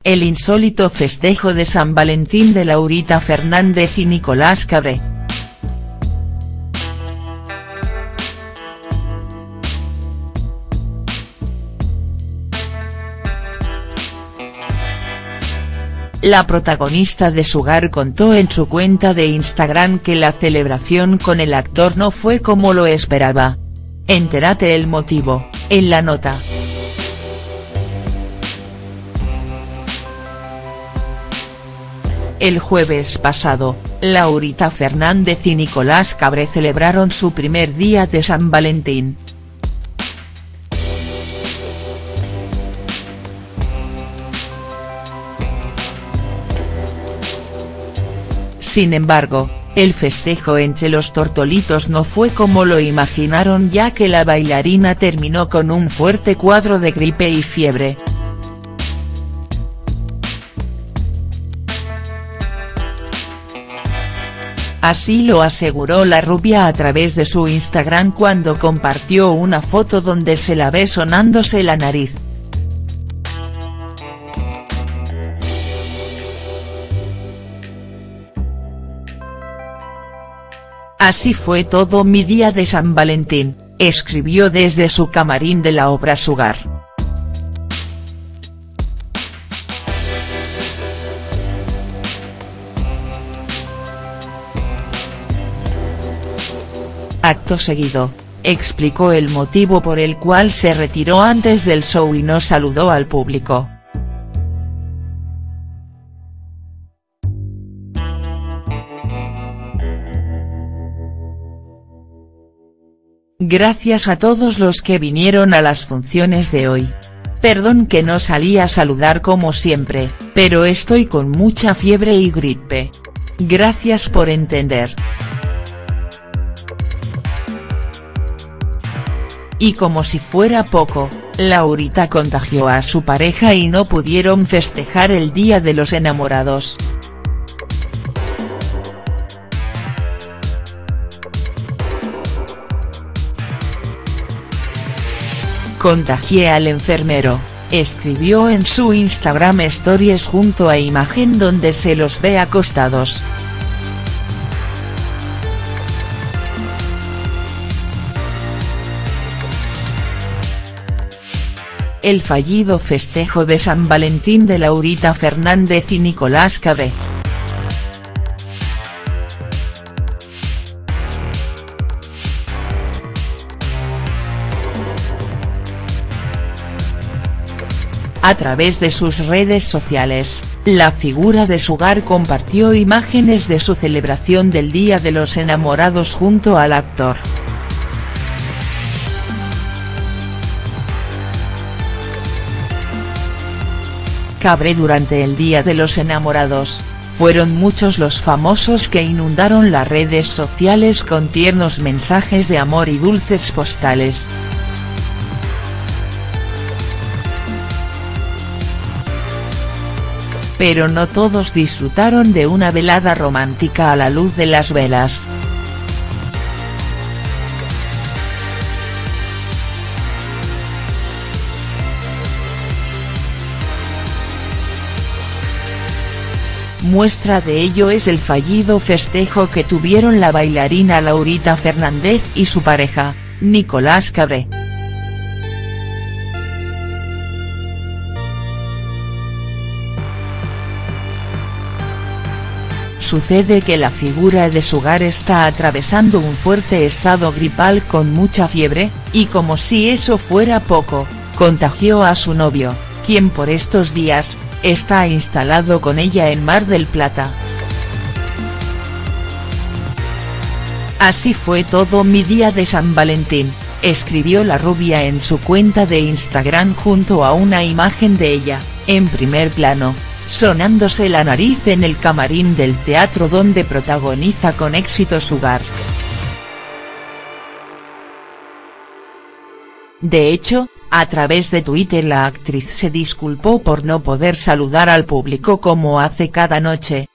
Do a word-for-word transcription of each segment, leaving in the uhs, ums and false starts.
el insólito festejo de San Valentín de Laurita Fernández y Nicolás Cabré. La protagonista de Sugar contó en su cuenta de Instagram que la celebración con el actor no fue como lo esperaba. Entérate el motivo, en la nota. El jueves pasado, Laurita Fernández y Nicolás Cabré celebraron su primer día de San Valentín. Sin embargo, el festejo entre los tortolitos no fue como lo imaginaron, ya que la bailarina terminó con un fuerte cuadro de gripe y fiebre. Así lo aseguró la rubia a través de su Instagram cuando compartió una foto donde se la ve sonándose la nariz. Así fue todo mi día de San Valentín, escribió desde su camarín de la obra Sugar. Acto seguido, explicó el motivo por el cual se retiró antes del show y no saludó al público. Gracias a todos los que vinieron a las funciones de hoy. Perdón que no salí a saludar como siempre, pero estoy con mucha fiebre y gripe. Gracias por entender. Y como si fuera poco, Laurita contagió a su pareja y no pudieron festejar el Día de los Enamorados. Contagié al enfermero, escribió en su Instagram Stories junto a imagen donde se los ve acostados. El fallido festejo de San Valentín de Laurita Fernández y Nicolás Cabré. A través de sus redes sociales, la figura de Sugar compartió imágenes de su celebración del Día de los Enamorados junto al actor. Cabré. Durante el Día de los Enamorados, fueron muchos los famosos que inundaron las redes sociales con tiernos mensajes de amor y dulces postales. Pero no todos disfrutaron de una velada romántica a la luz de las velas. Muestra de ello es el fallido festejo que tuvieron la bailarina Laurita Fernández y su pareja, Nicolás Cabré. Sucede que la figura de Sugar está atravesando un fuerte estado gripal con mucha fiebre, y como si eso fuera poco, contagió a su novio, quien por estos días, está instalado con ella en Mar del Plata. Así fue todo mi día de San Valentín, escribió la rubia en su cuenta de Instagram junto a una imagen de ella, en primer plano, sonándose la nariz en el camarín del teatro donde protagoniza con éxito Sugar. De hecho, a través de Twitter la actriz se disculpó por no poder saludar al público como hace cada noche.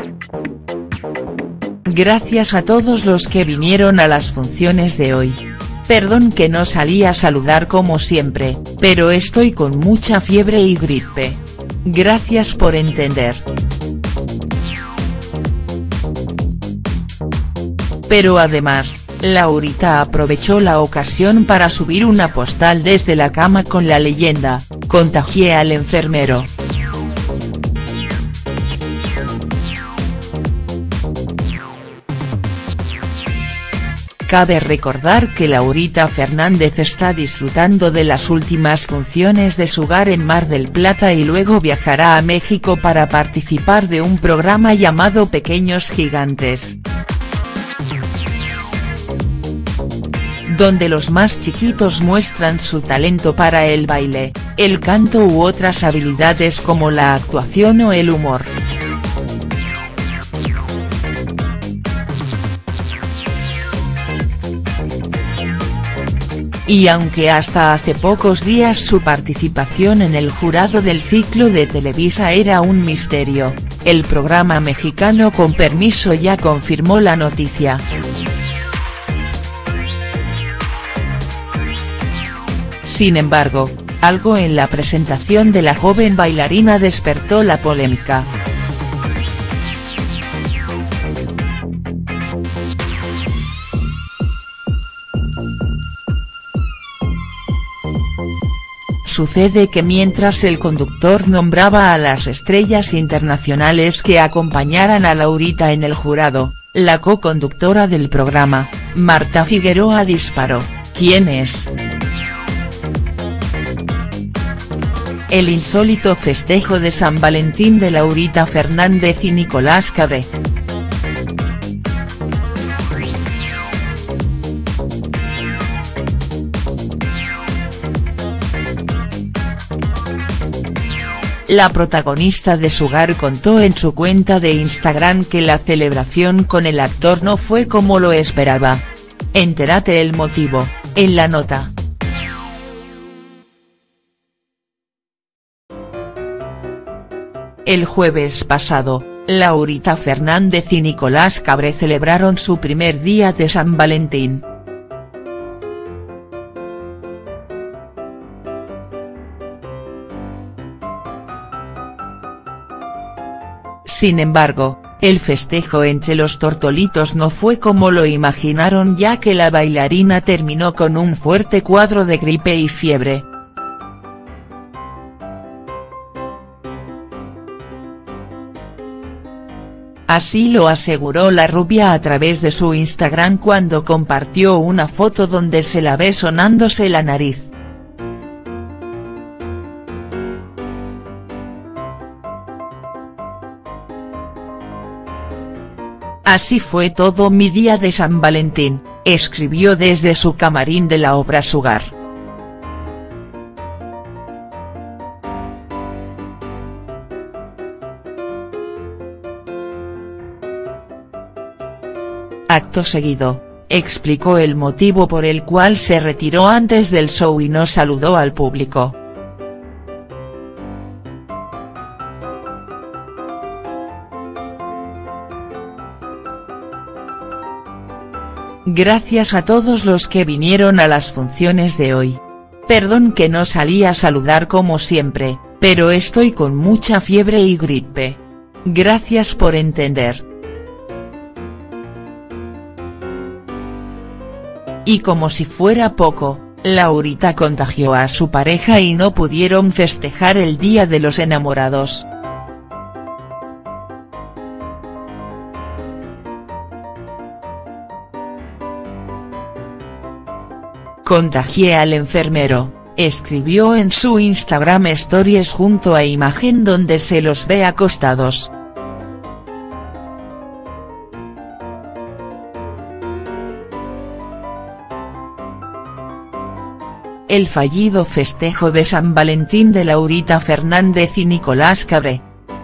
Gracias a todos los que vinieron a las funciones de hoy. Perdón que no salí a saludar como siempre, pero estoy con mucha fiebre y gripe. Gracias por entender. Pero además, Laurita aprovechó la ocasión para subir una postal desde la cama con la leyenda: "Contagié al enfermero". Cabe recordar que Laurita Fernández está disfrutando de las últimas funciones de Sugar en Mar del Plata y luego viajará a México para participar de un programa llamado Pequeños Gigantes, donde los más chiquitos muestran su talento para el baile, el canto u otras habilidades como la actuación o el humor. Y aunque hasta hace pocos días su participación en el jurado del ciclo de Televisa era un misterio, el programa mexicano Con Permiso ya confirmó la noticia. Sin embargo, algo en la presentación de la joven bailarina despertó la polémica. Sucede que mientras el conductor nombraba a las estrellas internacionales que acompañaran a Laurita en el jurado, la co-conductora del programa, Marta Figueroa, disparó: "¿Quién es?". El insólito festejo de San Valentín de Laurita Fernández y Nicolás Cabré. La protagonista de Sugar contó en su cuenta de Instagram que la celebración con el actor no fue como lo esperaba. Entérate el motivo, en la nota. El jueves pasado, Laurita Fernández y Nicolás Cabré celebraron su primer día de San Valentín. Sin embargo, el festejo entre los tortolitos no fue como lo imaginaron, ya que la bailarina terminó con un fuerte cuadro de gripe y fiebre. Así lo aseguró la rubia a través de su Instagram cuando compartió una foto donde se la ve sonándose la nariz. "Así fue todo mi día de San Valentín", escribió desde su camarín de la obra Sugar. Acto seguido, explicó el motivo por el cual se retiró antes del show y no saludó al público. "Gracias a todos los que vinieron a las funciones de hoy. Perdón que no salí a saludar como siempre, pero estoy con mucha fiebre y gripe. Gracias por entender". Y como si fuera poco, Laurita contagió a su pareja y no pudieron festejar el Día de los Enamorados. "Contagié al enfermero", escribió en su Instagram Stories junto a imagen donde se los ve acostados. El fallido festejo de San Valentín de Laurita Fernández y Nicolás Cabré.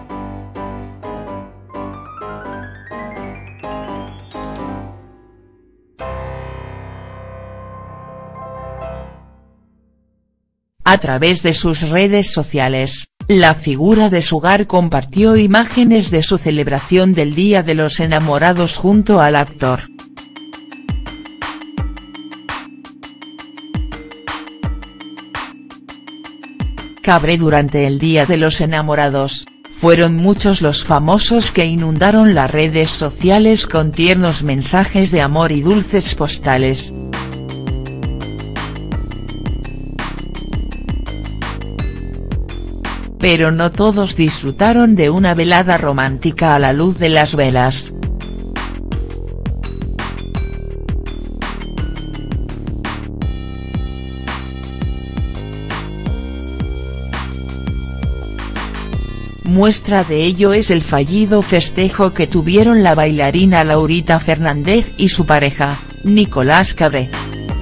A través de sus redes sociales, la figura de Sugar compartió imágenes de su celebración del Día de los Enamorados junto al actor. Cabré. Durante el Día de los Enamorados, fueron muchos los famosos que inundaron las redes sociales con tiernos mensajes de amor y dulces postales. Pero no todos disfrutaron de una velada romántica a la luz de las velas. Muestra de ello es el fallido festejo que tuvieron la bailarina Laurita Fernández y su pareja, Nicolás Cabré.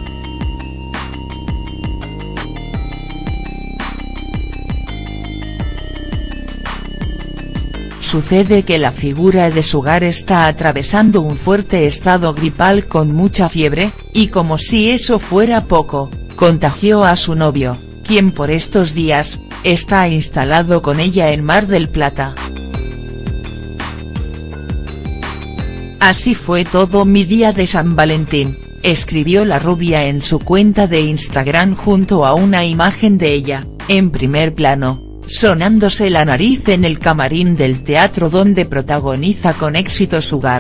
Sucede que la figura de Sugar está atravesando un fuerte estado gripal con mucha fiebre, y como si eso fuera poco, contagió a su novio, quien por estos días, está instalado con ella en Mar del Plata. Así fue todo mi día de San Valentín, escribió la rubia en su cuenta de Instagram junto a una imagen de ella, en primer plano, sonándose la nariz en el camarín del teatro donde protagoniza con éxito Sugar.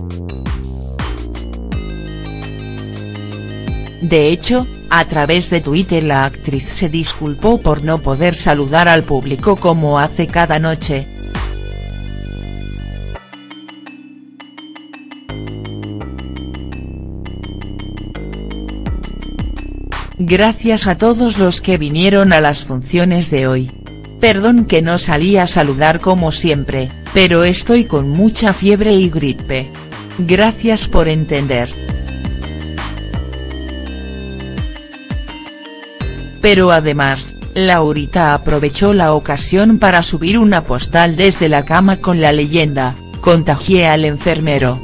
De hecho, a través de Twitter la actriz se disculpó por no poder saludar al público como hace cada noche. Gracias a todos los que vinieron a las funciones de hoy. Perdón que no salí a saludar como siempre, pero estoy con mucha fiebre y gripe. Gracias por entender. Pero además, Laurita aprovechó la ocasión para subir una postal desde la cama con la leyenda, "Contagié al enfermero".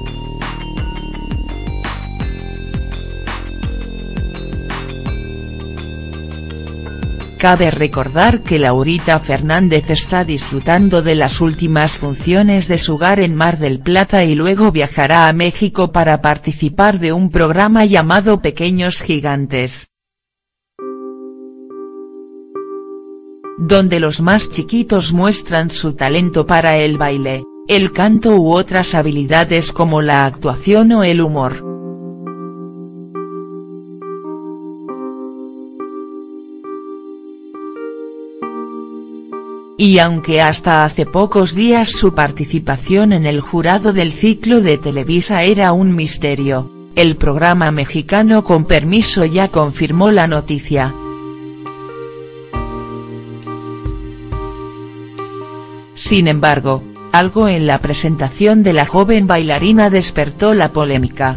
Cabe recordar que Laurita Fernández está disfrutando de las últimas funciones de Sugar en Mar del Plata y luego viajará a México para participar de un programa llamado Pequeños Gigantes, donde los más chiquitos muestran su talento para el baile, el canto u otras habilidades como la actuación o el humor. Y aunque hasta hace pocos días su participación en el jurado del ciclo de Televisa era un misterio, el programa mexicano Con Permiso ya confirmó la noticia. Sin embargo, algo en la presentación de la joven bailarina despertó la polémica.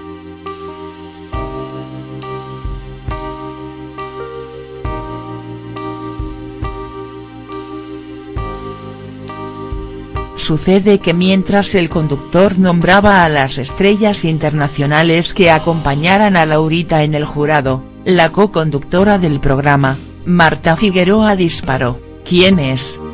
Sucede que mientras el conductor nombraba a las estrellas internacionales que acompañaran a Laurita en el jurado, la co-conductora del programa, Marta Figueroa disparó: "¿Quién es?".